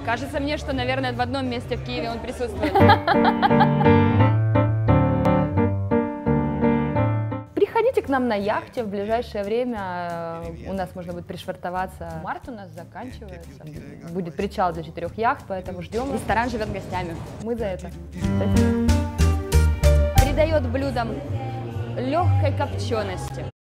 Кажется мне, что, наверное, в одном месте в Киеве он присутствует. Приходите к нам на яхте в ближайшее время. У нас можно будет пришвартоваться. Март у нас заканчивается. Будет причал для 4 яхт, поэтому ждем. Ресторан живет гостями. Мы за это. Придает блюдам легкой копчености.